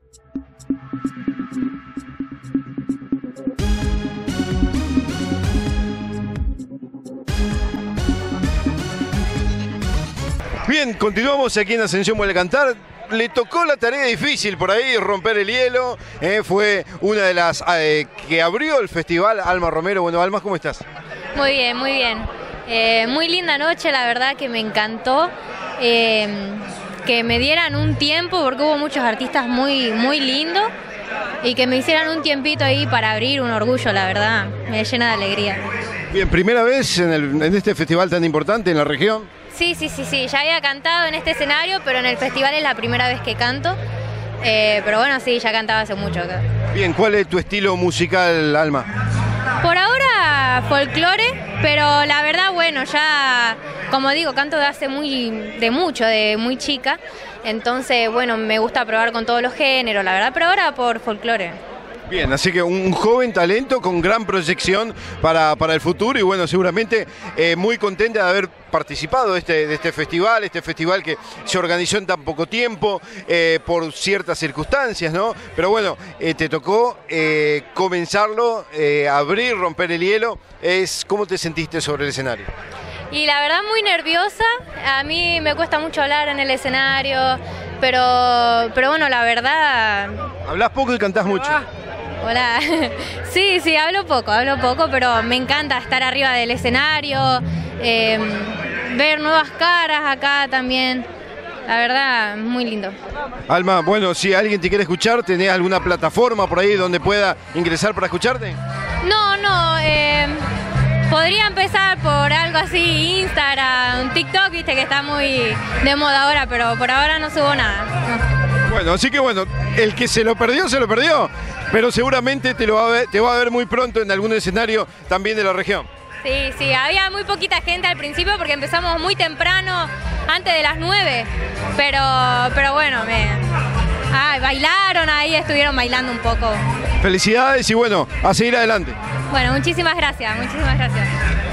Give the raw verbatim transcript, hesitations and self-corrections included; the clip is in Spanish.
Bien, continuamos aquí en Ascensión Vuelve a Cantar. Le tocó la tarea difícil por ahí, romper el hielo. Eh, fue una de las eh, que abrió el festival, Alma Romero. Bueno, Alma, ¿cómo estás? Muy bien, muy bien. Eh, muy linda noche, la verdad que me encantó. Eh, que me dieran un tiempo, porque hubo muchos artistas muy, muy lindos. Y que me hicieran un tiempito ahí para abrir, un orgullo, la verdad. Me llena de alegría. Bien, primera vez en, el, en este festival tan importante en la región. Sí, sí, sí, sí, ya había cantado en este escenario, pero en el festival es la primera vez que canto. Eh, pero bueno, sí, ya cantaba hace mucho acá. Bien, ¿cuál es tu estilo musical, Alma? Por ahora, folclore, pero la verdad, bueno, ya, como digo, canto de hace muy, de mucho, de muy chica. Entonces, bueno, me gusta probar con todos los géneros, la verdad, pero ahora por folclore. Bien, así que un joven talento con gran proyección para, para el futuro y bueno, seguramente eh, muy contenta de haber participado de este, de este festival, este festival que se organizó en tan poco tiempo eh, por ciertas circunstancias, ¿no? Pero bueno, eh, te tocó eh, comenzarlo, eh, abrir, romper el hielo. Es, ¿cómo te sentiste sobre el escenario? Y la verdad muy nerviosa, a mí me cuesta mucho hablar en el escenario, pero, pero bueno, la verdad... Hablas poco y cantás mucho. Hola, sí, sí, hablo poco, hablo poco, pero me encanta estar arriba del escenario, eh, ver nuevas caras acá también, la verdad, muy lindo. Alma, bueno, si alguien te quiere escuchar, ¿tenés alguna plataforma por ahí donde pueda ingresar para escucharte? No, no, eh, podría empezar por algo así, Instagram, TikTok, viste que está muy de moda ahora, pero por ahora no subo nada. No. Bueno, así que bueno, el que se lo perdió, se lo perdió. Pero seguramente te, lo va a ver, te va a ver muy pronto en algún escenario también de la región. Sí, sí, había muy poquita gente al principio porque empezamos muy temprano, antes de las nueve, pero, pero bueno, me, ah, bailaron ahí, estuvieron bailando un poco. Felicidades y bueno, a seguir adelante. Bueno, muchísimas gracias, muchísimas gracias.